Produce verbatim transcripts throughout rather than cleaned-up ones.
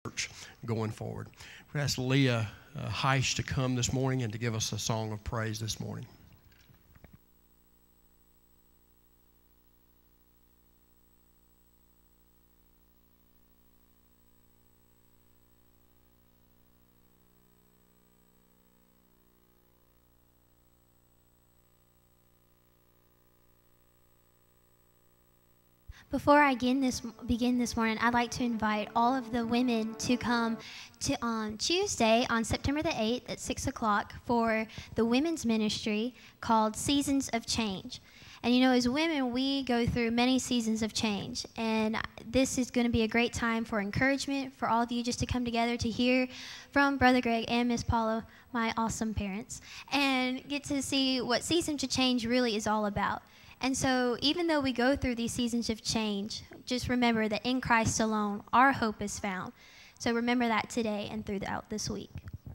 church going forward. We ask Leah uh, Hyche to come this morning and to give us a song of praise this morning. Before I begin this, begin this morning, I'd like to invite all of the women to come to on Tuesday, on September the eighth at six o'clock for the women's ministry called Seasons of Change. And you know, as women, we go through many seasons of change. And this is going to be a great time for encouragement for all of you just to come together to hear from Brother Greg and Miss Paula, my awesome parents, and get to see what Seasons of Change really is all about. And so even though we go through these seasons of change, just remember that in Christ alone, our hope is found. So remember that today and throughout this week.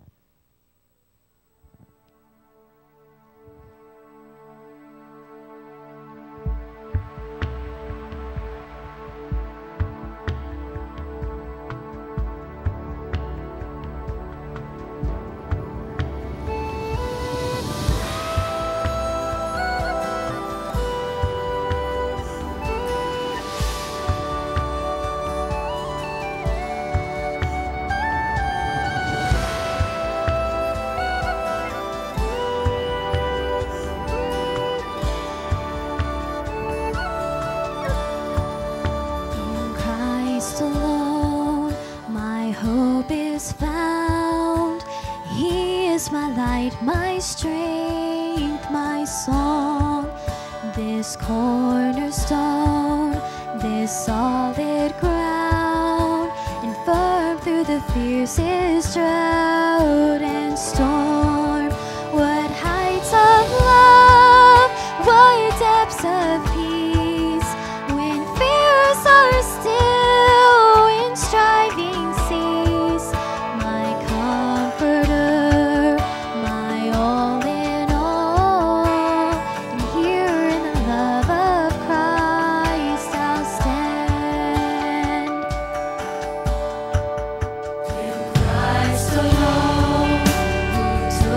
My strength, my song, this cornerstone, this solid ground, and firm through the fiercest drought and storm. What heights of love, what depths of peace, when fears are still, when striving cease, my comforter. Alone, who took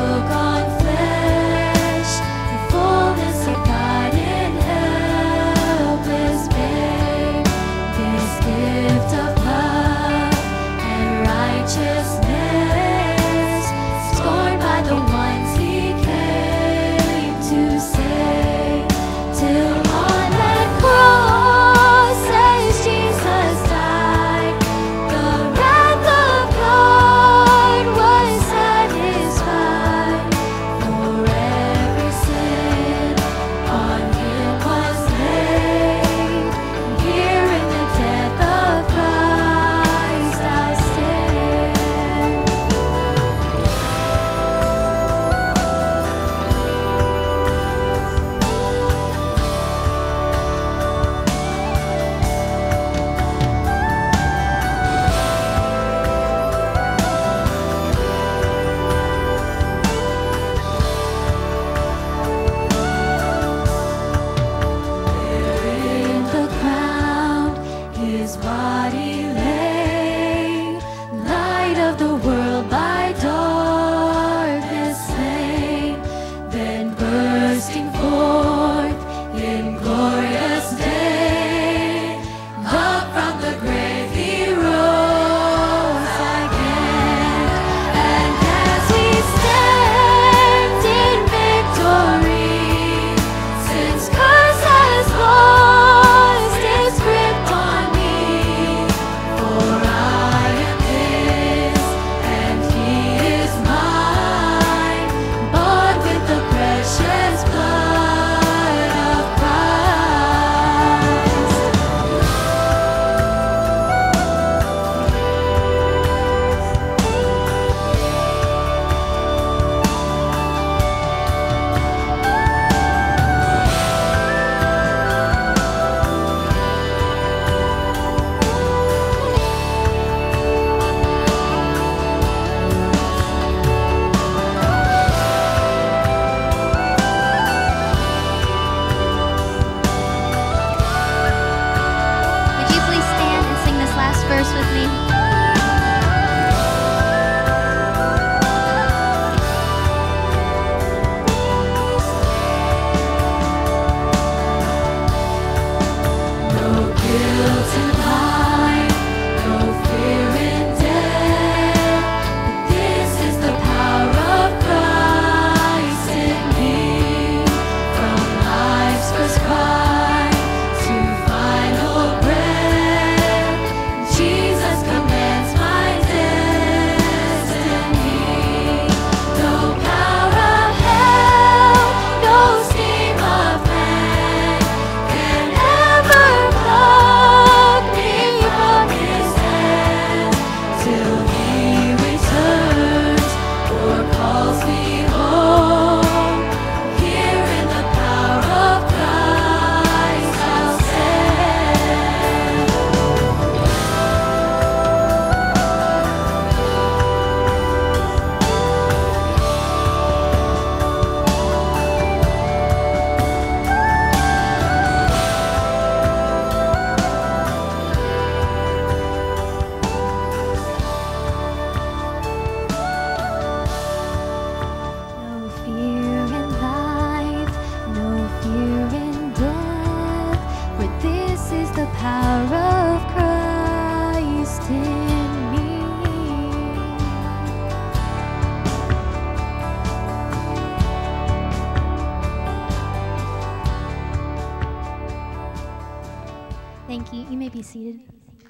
You may be seated.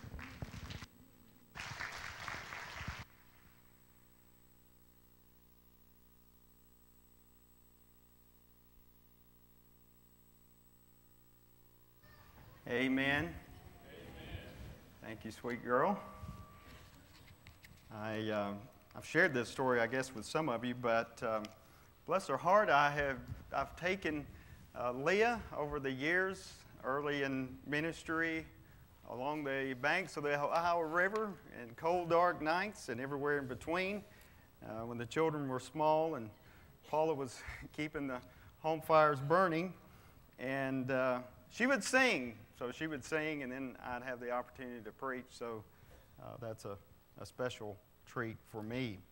Amen. Amen. Thank you, sweet girl. I, um, I've shared this story, I guess, with some of you, but um, bless her heart, I have I've taken uh, Leah over the years, early in ministry, along the banks of the Ohio River, in cold, dark nights, and everywhere in between, uh, when the children were small and Paula was keeping the home fires burning, and uh, she would sing. So she would sing, and then I'd have the opportunity to preach. So uh, that's a, a special treat for me.